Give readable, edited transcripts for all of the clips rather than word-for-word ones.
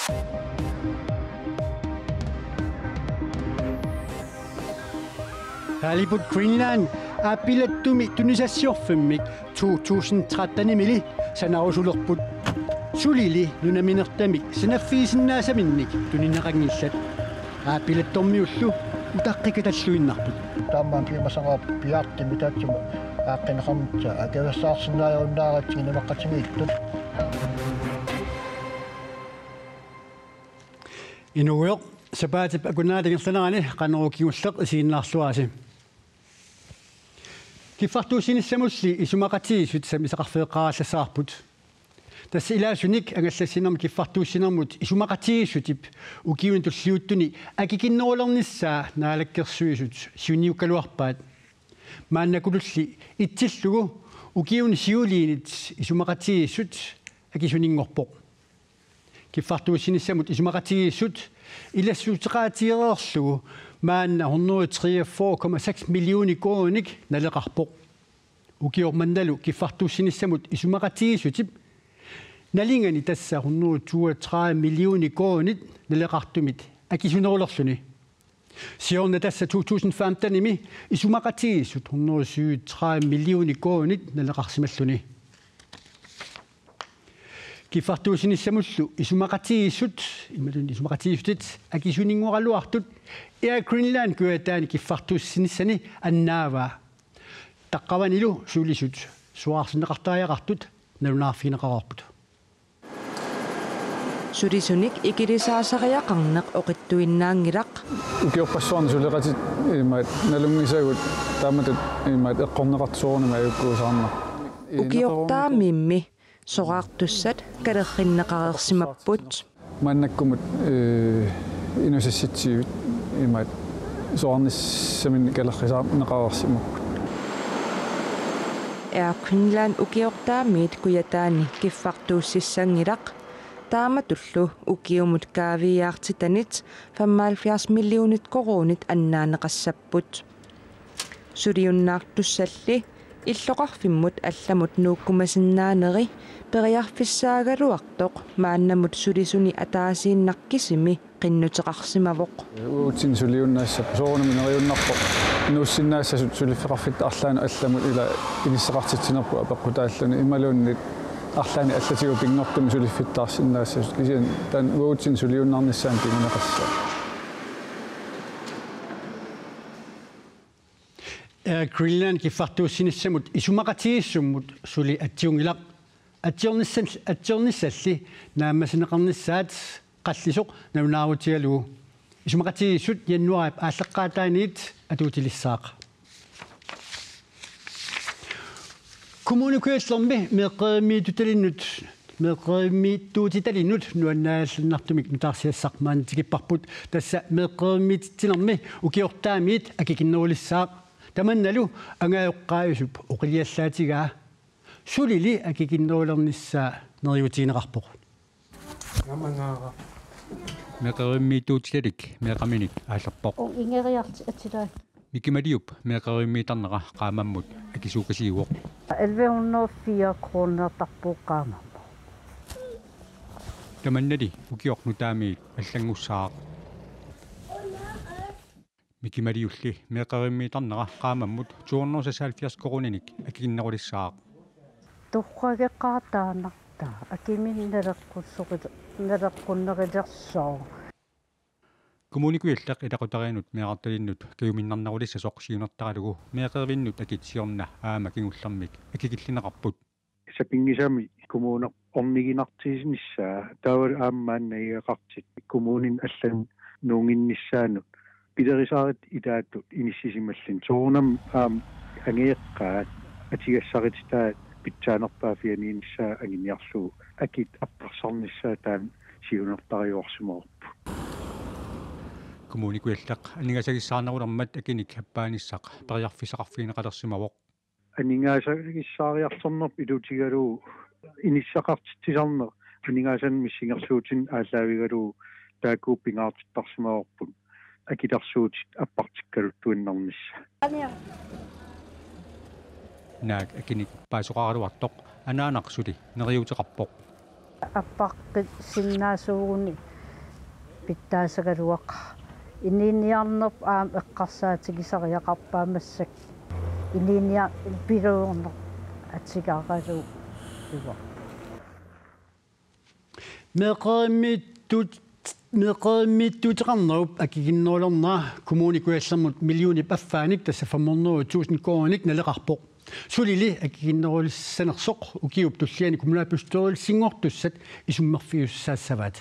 Halibut Greenland apilattumi tunisassorfummik 2013 mili sanausullerput sulili nunaminertamik sanaffiisinnaasaminik tuninaqangillat apilattormiullu utaqqikatalluinnarput taammaan kiimasaqaap piartimi taatsuma aaqqinaqarmitsa akaversaarsinnaajorunnaaratsigi nameqqatimiittut inuuyoq sapaatip akunaatigerlanerani qanerukigulleq isiinnaarluasi kiffartuusinissamulli isumaqatiisut samisaqarfeeqqarallassaarput tässä ilaasunik angallassinermi kiffartuussinermut isumaqatiisutip ukiun tulliuttuni akikinnerulernissaa naalakkersuisut siuniukkaluarpaat maannakululli itsillugu ukiun siuliinit isumaqatiissut akisuninngorpoq kiffartuussinissamut isumaqatiissut illassuuteqaatigereerlugu maanna 143,6 milliooni koonik naleqarpoq ukiormannalu kiffartuussinissamut isumaqatiissutip nalingani tässä 132 milliooni koonit naleqartumit akisunerulerluni siorna tässä 2015 imi isumaqatiissut 137 milliooni koonit naleqarsimalluni kiffartuusinissamullu isumaqatiissut imalun isumaqatiissutit akisuninguaraluartut Air Greenland kuataani kiffartuussinissani annaava taqqavanilu suulisut suarsinneqartaajaqartut nalunaarfiineqararput surisunik ikirisaasariaqarneq oqittuinnaangilaq ukiorpassuarni suleqatit imaat nalungisagut taamatut imaat eqqorneqartsuornima ayukkuusaarneq ukiortaamimmi soqaartussat kalerrinneqarersimapput maannakkumut inusassitsiivit imaat soarnissamin kalerrisaarneqarersimapput Air Greenland ukiortaamiit kuyataani kiffartuussissangilaq taamatullu ukiumut kaaviyaartitanit 75 millioonit koruunit annaaneqassapput suliunnaartussalli illoqarfimmut allamut nuukkumasinnaaneri periarfissaagaluartoq maannamut sulisuni ataasiinnaqqisimi qinnuteqarsimavoq uutsin suliunnaassapu soornami neriunnarpoq nuussinnaasasut suliffeqarfitta arlaanu allamut ila inisseqartitsinerpu apeqqutaalluni imaluunnit arlaani allatigu pingnortumi suliffittaarsinnaasasut kisian tan uutsin suliunnarnissaan pinguneqassa Greenland kiffartuussinissamut isumaqatiissummut suli atsiungilaq atsiornissalli naammasinneqarnissaat qallisoq naunaaruutigalugu isumaqatiissut jannuarip aalleqqaataaniit atuutilissaaq kommunikuaslermi meeqqeemiitutalinnut meeqqeemiittuutitalinnut nuannaallunnartumik nutaarsiassarmaan tikipparput tassa meeqqeemiittinermi ukiortaamiit akikinnerulissaaq tamannalu angaajoqqaayusup oqiliallaatigaa sulili akikinnerulernissaa neriutiineqarpoq amangaaqa meeqerimmiituutitalik meeqaminik aallerpoq ingeriarti atilaa mikimaliup meeqerimmiitarneqa qaamammut akisuukasiuoq 1104 kroner tarpuuqqaamamma tamannali ukiornutaamiit аллангуссаақ mikimaliulli meeqerimmiitarneqa qaamammut 270 koruninik akikinnerulissaaaq tuqqageqqaataanartaa akiminnelerqussoqit neleqqunnerilерсоо kommunikuillaq ilaqutariinut meeqartalinnut kiuminnarnerulissa soqsiunertaralugu meeqervinnut akitsiorna aama kingullermik akikillineqarput sapingisami kommuner orniginartiisinnissaa taawal aammaannaiaqartit kommunin allan nuunginnissaanut piderisaarit itaattu inissisimallin soornam angeeqqaat atigassarititaa pitsaanerpaafianiinissaa anginniarluu akit apparsarnissaa taan siunertariuarsumoorpu kommunikuillaq aningasagissaanerulermat akinik happaanissaq periarfisaqarfiineqalersimavoq aningaasagissaaриartornerp ilutigaluu inissaqartitsisarner aningaасан missingerluutin ааллаавигалуу таакууппингаартиттарсимаорпут акитарсууtit аппартиккалуттуиннарнисса naak akinik paasuqaraluartoq anaanaqsuli neriuteqarpoq аппаққит синнаасуугуни питтаасагалуаqa инниниарнерп аам эққарсаатигисариақарпаамассак инниниа пилуурнер атсигаагалу ива meqaammiittuuteqarnerup akigиннуулернаа kommunikuallermut millioni paffaanik tassa 500.000 koronik naleqarpoq sulili akigиннерулиссанерсоq ukiup tussiani kommunalbestørelsingortussat isummerfiussaassavaat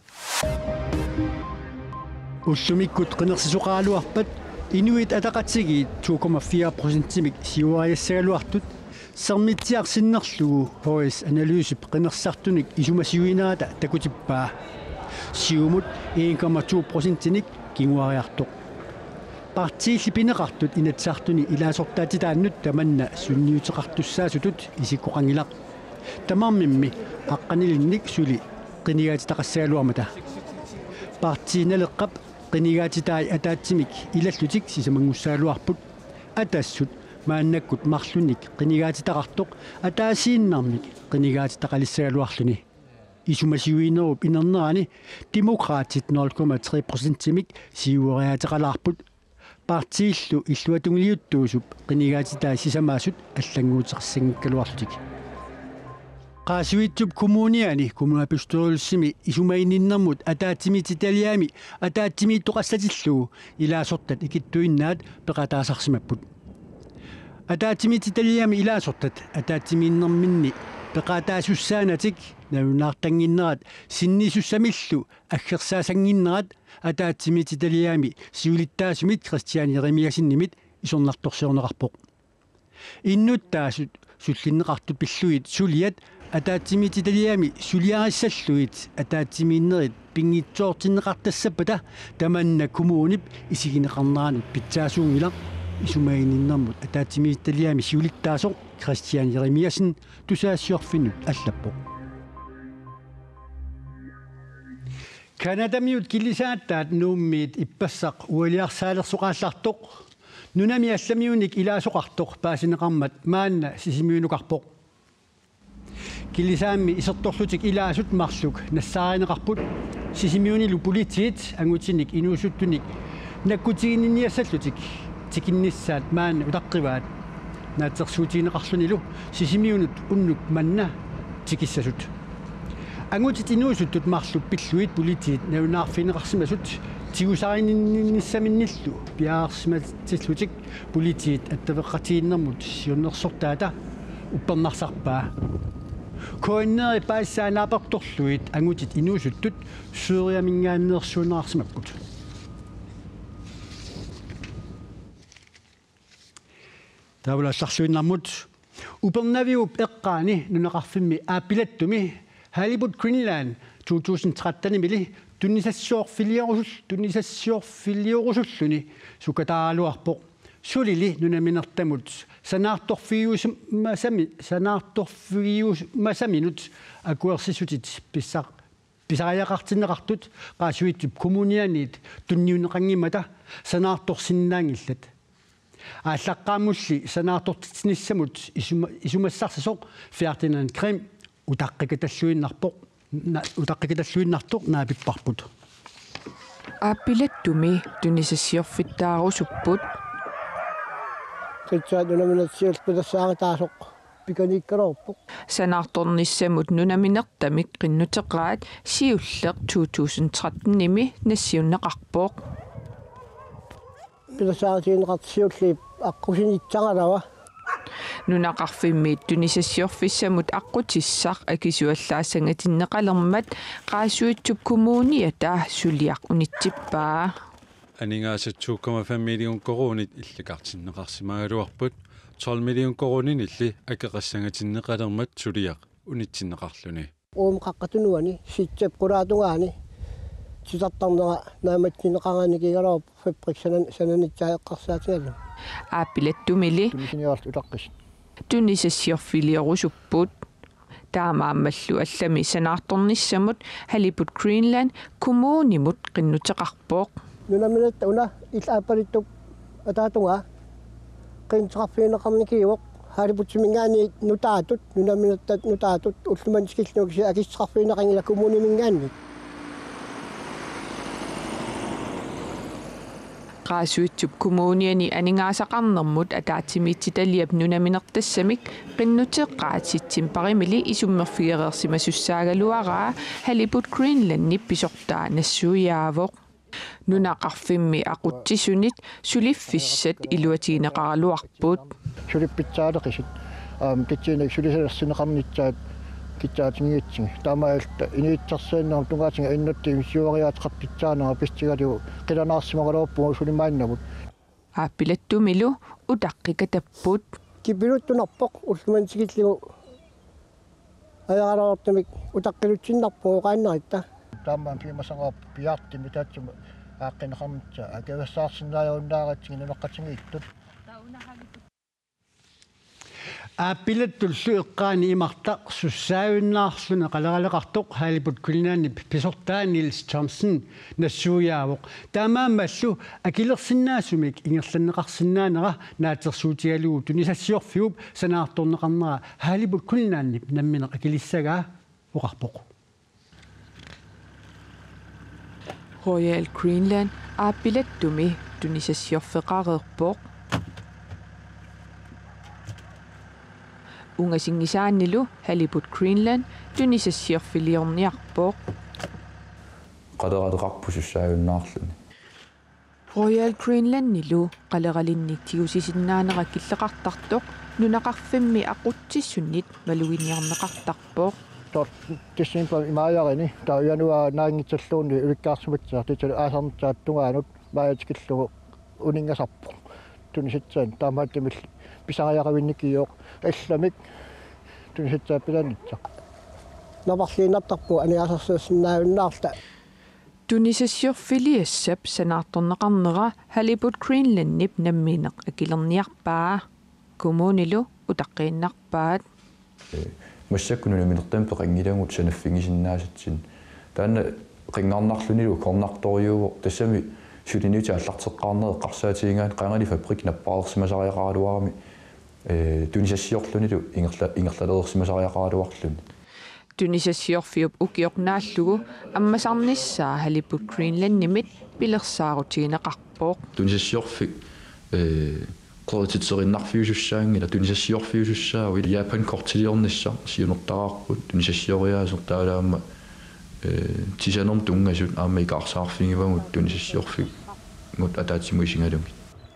ussumikut qinersisuqaaluarpat inuit ataqatsigiit 2,4%-imik siuariassagaluartut sermitiarsinnerlugu hois analysip qinersartunik isumasiuinaata takutippaa siumut 1,2%-inik kinguariartoq partiilli pineqartut inatsartuni ilaasortaatitaannut tamanna sunniuteqartussaasutut isikkoqangilaq tamarmimmi aqqanilinnik suli qinigaatitaqassagaluarmata partiinaleqqap qinigaatitai ataatsimik ilallutik sisamangussaaluarput atassut maannakkut marlunik qinigaatitaqartoq ataasiinnarmik qinigaatitaqalissagaluarluni isumasiuinerup inernerani demokraatit 0,3%-imik siuariateqalaarput partiillu illuatungiliuttuusup qinigaatitai sisamaasut аллангуутеқарсангиккалуарлутик qaasuittup kommuniani kommunalbestørelsimi isumaininnermut ataattimititaliami ataattimittoqassatilluu ilaasortat ikittuinnaat peqataasarsimapput ataattimititaliami ilaasortat ataattiminnerminni peqataasussaaнаtik nalunaartanginnerat sinnisussamillu aggersaasanginnerat ataattimititaliami siulittaasumit Christian Jeremiasinnimit isornartorsiorneqarpoq innuttaasut sullinneqartut pilluit suliat ataattimititaliami suliarissalluit ataattiminnerit pingitsoortinneqartassapata tamanna kumuunip isigineqarnaanut pitsaasuungila isumaininnermut ataattimititaliami siulittaasoq Christian Jeremiasin tusaassiorfinnut allappoq Kanadamiut killisaattaat nuummiit ippassaq ualiarsaalersuqaallartoq nunami allamiunik ilaasoqartoq paasineqarmat maanna sisimiunuqarpoq killisaammi isertorlutik ilaasut marluk nassaaриneqarput sisimiunilu politiit angutinik inuusuttunik nakkutigininniassallutik tikinnissaat maanna utaqqrivaat naatsersuutiineqarlunilu sisimiunut unnuk manna tikissasut angutit inuusuttut marluk pilluit politiit nalunaarfineqarsimasut tigusaarininnissamинниллу piaarsimatillutik politiit attaveqqatiinnermut siunnersortaata uppernarsarpaa koinneri paissaanaapertorluit angutit inuusuttut suuriamingaanneersuunerarsimakkut taavulassarsuinnarmut upernaviup eqqaani nuneqarfimmi aapilattumi Hollywood Greenland 2013 mili tunnisassiorfiliurusulluni sukataaluarpoq sulili nunaminertamut sanaartorfiumasaminut akuersisutit pisariaqartinneqartut qaasuittup kommunianiit tunniuneqanngimata sanaartorsinnaangillat ааllaqqaamulli sanaartortinissamut isumassarsasoq Ferdinand Krim utaqqikatalluinnartoq naapipparput aapilattumi tunnisassiorfittaarusupput qitsaat nunaminersiulpitassaaritaasoq pikanikkalorpoq sanaartornissamut nunaminertamik qinnuteqaat siulleq 2013 nimi nassiunneqarpoq pitasaaritiineqartissiulliip aqqusinitsangalava nunaqarfimmiit tunnisassiorfissamut aqqutissaq akisuallaasangatinneqalermat qaasuitsup kommuniata suliaq unitsippaa aningaasat 2,5 million koronit illiqartinneqarsimagaluarput 12 million koronin illi akeqassangatinneqalermat suliaq unitsinneqarluni qaqqatunuani sitsap qulaatungaani sitartarnera naamattineqarannikigalorp fabriksanan sananitsaaqarsaatigalu aapilattumili tunnisassiorfiliurusupput taamaammallu allami sanaartornissamut Hollywood Greenland kommunimut qinnuteqarpoq nunamilatta una ilaapalittuk ataatunga qinteqarfiineqarnikiuoq Hollywood-mingaani nutaatut nunaminattat nutaatut ullumanskilluuksi akisseqarfiineqangila kommunimingaanni qaasuitsup kommuniani aningaasaqarnermut ataatimiitsitaliap nunaminertassamik qinnutеққаатситсим паримили исуммерфигерерсимасуссаагалуаraa Halibut Greenland pisortaa нассуяавоқ нунақарфимми ақутсисунит сулиффиссат илуатиинеқаралуарпут сулиппитсаалеқисит китсинак сулисерсинеқарнитсаат китсаатингиитсинг таамаалта иниитсарсааннер тунгаатинга иннуттиим сиуариаатеқарпитсаанера пистигалиу қиланаарсимақалуарпугу сулимааннавут ааппилаттумилу утаққикатаппут кипилуттунарпоқ уллумансигиллигу аяралаартамик утаққилутсиннарпугу қааннеритта таамаан пимасагаа пиартими таатсума ааққинеқарнитса акавассаарсиннааюннааратсиги нунеққатингииттут ааппилаттуллу эққаани имартақ суссаавиннаарлуна қалералеқартоқ Halibut Greenland писортаа Нилс Томсон нассуяавоқ таамааммаллу акилерсиннаасумик ингерланнеқарсинаанера наатерсуутигалугу тунисассиорфиуп санаарторнеқарнера Halibut Greenland намминеқ акилиссагаа оқарпоқ Royal Greenland ааппилаттуми тунисассиорфеқарерпоқ унгасингисааннилу Halibut Greenland тунисассиорфилиорниарпоқ qaderaaleqarpusussaagunnaarluni Royal Greenland нилу қалералинниттигусисиннаанера киллеқартартоқ нунақарфимми ақутсиссуннит малуиниарнеқартарпоқ тиссимпа имааяrini тааяनुа наангитсаллуунни уликкаарсуматсаа титали аасарнтаат тунгаанут маятикиллугу унингасарпо туниситсаан таамааттамил писариақавинникиоқ алламик туниситсаа пиланитса наварлиинартарпу аниасарсуссиннаавиннаарта тунисассиорфилиассап санаарторнеқарнера Halibut Greenland намминеқ акилерниарпаа коммунилу утаққииннарпаат массаккунунаминертаам пеқангилаагут санаффигисиннаасатсин таана қингарнарлунилу корнарториуво тассами сулинути аллартеққарнер эққарсаатиингаан қангали фабрик наппаарерсимасариақаралуарами тунисассиорлунилу ингерлалерсимасариақаралуарлун тунисассиорфиуп укиорнааллугу аммасарниссаа Halibut Greenland нимит пилерсаарутигинеқарпоқ тунисассиорфик qortitserиннарфиусуссаангила тунисассиорфиусуссаа уи Japan кортилиорнisса сиунертараарпут тунисассиориаасортаалаама тисанерм тунгасут аама икаарсаарфигивагут тунисассиорфик мут атаатсимуисингалуми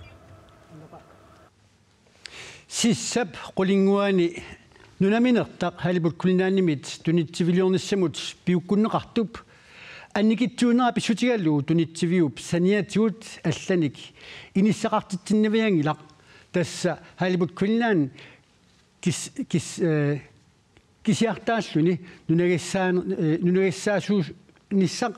сиссап qulингуани нунаминертақ Halibut Greenland-нимит тунитсивилиорниссамут пиуккуннеқартуп анникитсуунера писсутигаллуу тунитсивиуп саниатиут алланик иниссақартитсиннавиангилақ тасса Halibut Greenland кисиартааллуни нунагиссаасуу ниссақ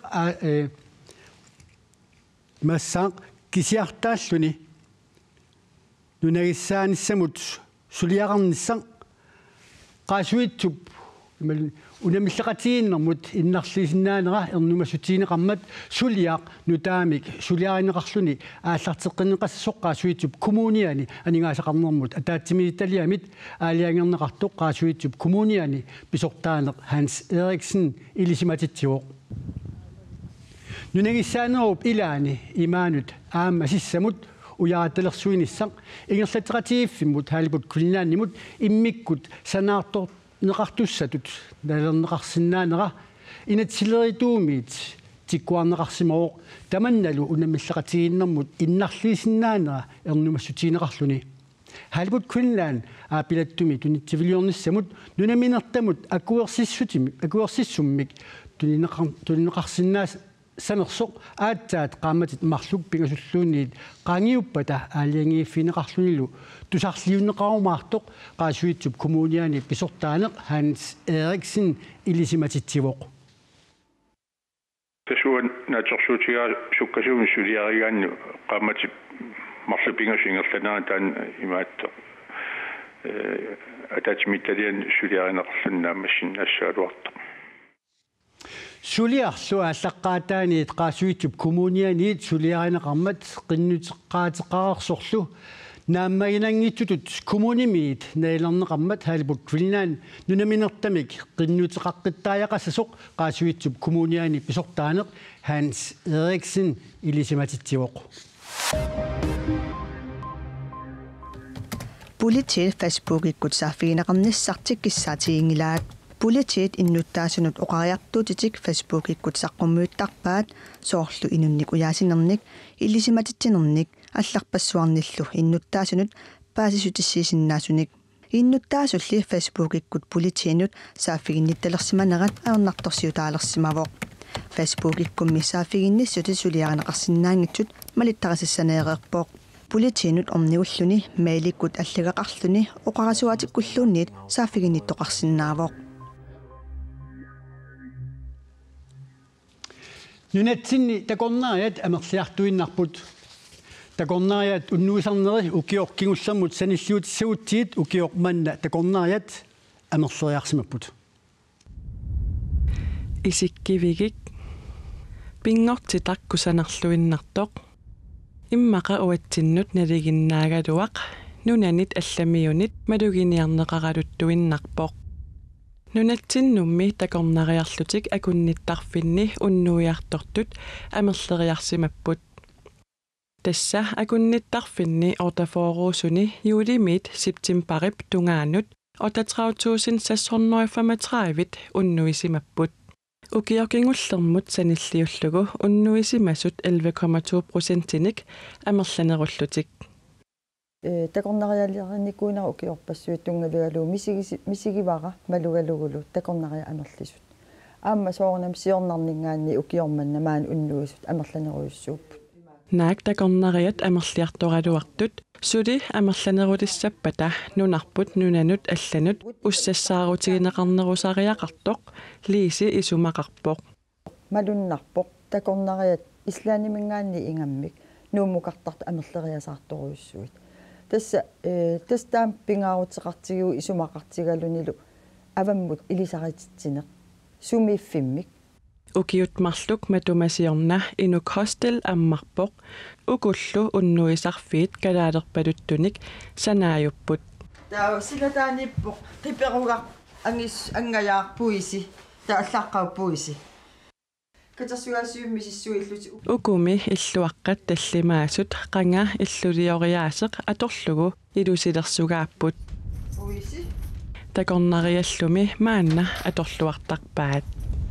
массаақ кисиартааллуни нунагиссааниссамут сулиақарниссақ qaasuitsup унамиллеқатииннэрмут иннарлисиннаанера эрнумассутиинеқармат сулиақ нутаамик сулиаринеқарлуни ааллартеққинеқассоқ qaasuitsup коммуниани анигаасақарнэрмут атаатсимииталиамит аалиангернеқартоқ qaasuitsup коммуниани писортаанеқ Hans Eriksen илисиматитсиоқ нунагиссаанеруп илаани имаанут аама сиссамут уяаталерсуиниссақ ингерлатеқатииффиммут Halibut Greenland-нимут иммиккут санаартор неқартуссатут налернеқарсинаанера инатсилеритуумиит тиккуарнеқарсимавоқ таманналу унамиллеқатигиннэрмут иннарлиисиннаанера эрнумассутиинеқарлуни Halibut Greenland аапилаттуми тунитсивилиорниссамут нунаминертамут акуерсиссуммик тунинеқарсиннаас санерсоқ аатсаат qaammatit марлук пингасуллуунниит qaangiuppata аалиангииффинеқарлунилу тусарлиуннеқарумаартоқ qaasuitsup коммуниани писортаанеқ Hans Eriksen илисиматитсивоқ тасуан наатсорсуутигаа суккасуми сулиаригаанну qaammatit марлу пингасингерланаа таан имаатто атаатимитталиан сулиаринеқарлуннаа массин ассаалуарта сулиарлу аллаққаатааниит qaasuitsup коммунианиит сулиаринеқармат qinnuteqqaateqarersorlu нааммагинангитсутут коммунимиит наилернеқармат Halibut Greenland нунаминертамик qinnuteqaqqittaajaqassasuq qaasuitsup коммуниани писортаанеқ Hans Eriksen илисиматитсивоқ Politit Facebook-ikkut saafiginaqarnissartik kissaatiingilaat politit innutaasunut oqariartuutitik Facebook-ikkut saqqummuuttarpaat soorlu inunnik uyaasinernik illisimatitsinernik алларпассуарниллу иннуттаасунут паасисутиссиисиннаасуник иннуттаасулли Facebook-ikkut политиинут сааффигиннитталерсиманерат аернарторсиутаалерсимавоо Facebook-ikkummi сааффигинниссути сулиаранеқарсинаангитсут малиттарасиссанеереерпоо политиинут орниуллуни маиликкут аллагақарлуни оқарасуатиккуллуунниит сааффигинниттоқарсинаавоо нунатсинни такорнааят амерсиартуиннарпут такорнааят уннуисарнери укиоркигуллермут саниллуутиссагутсиит укиорманна такорнааят амерсериарсимаппут исиккивигик пингортитаркусанерлуиннартоқ иммақа уатсиннут налигиннаагалуақ нунанит алламиунит малугиниарнеқаралуттуиннарпоқ нунатсиннумми такорнариарлутик акунниттарфинни уннуиартортут амерлериарсимаппут тасса акунниттарфинни ортафоорусуни юлимит септимбарип тунгаанут 38.635 уннуисимаппут укиоркингуллермут саниллиуллугу уннуисимасут 11.2%ник амерланеруллутик такорнариалерникуинера укиорпассуит тунгалугалуу мисигивара малугалугулу такорнариа амерлисут аама соорнам сиорнарнингаанни укиорманна маан уннуисут амерланеруйуссууп наак такорнариат амерлиарторалуартут сули амерланерулиссаппата нунарпут нунанут алланут уссассаарутигинеқарнерусариақартоқ лииси исумақарпоқ малуннарпоқ такорнариат ислаанимингаанни ингаммик нууммукартарт амерлериасаарторуйуссуит тасса тастаам пингаарутеқартигиу исумақартигалунилу аваммут илисарититсинеқ сумииффиммик укиутмарлук матумасиорна инук хостел аммарпоқ укуллу уннуисарфиит калаалерпалуттуник санааюппут таа силатааниппоқ қиперугар ангаяарпуиси тааллааққауппуиси катасуасиуммисиссуиллути укуми иллуаққат таллимаасут қанга иллулиориаасеқ аторлугу илусилерсугааппут уиси такорнариаллуми маанна аторлуартарпаат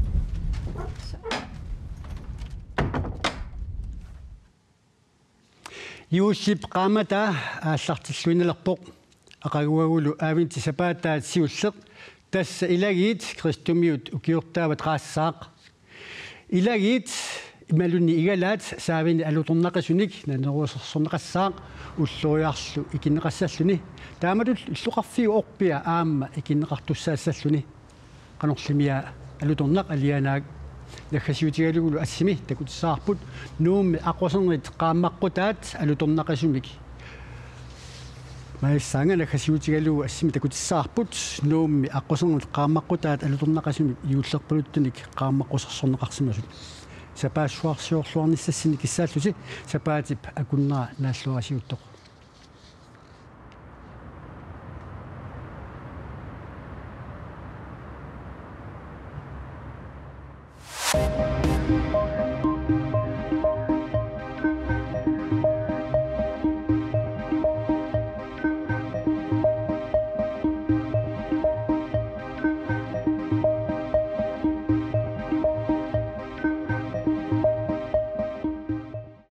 юусип qaamata ааллартиллуинелерпоқ ақагуагулу аавинти сапаатаат сиуллеқ тасса илагиит кристумиут укиортаават qaassаақ илагиит ималуни игалаат саавини алуторнақасуник нанеруусерсорнеқассаақ уллуриарлу икиннеқассаллуни тааматул иллуқарфиу орпиа аама икиннеқартуссаассаллуни qanorlimia алуторнақ алианаак нахасиутигалугулу ассими такутсаарпут нуумми аққусернит qaamмаққутаат алуторнақасумик маиссаанга нахасиутигалугу ассими такутсаарпут нуумми аққусернит qaamмаққутаат алуторнақасумик иуллерпалуттуник qaamмаққусерсорнеқарсимасут сапаассуарсиорлуарниссассини киссааллуси сапаатип акуннера нааллуасиуттоқ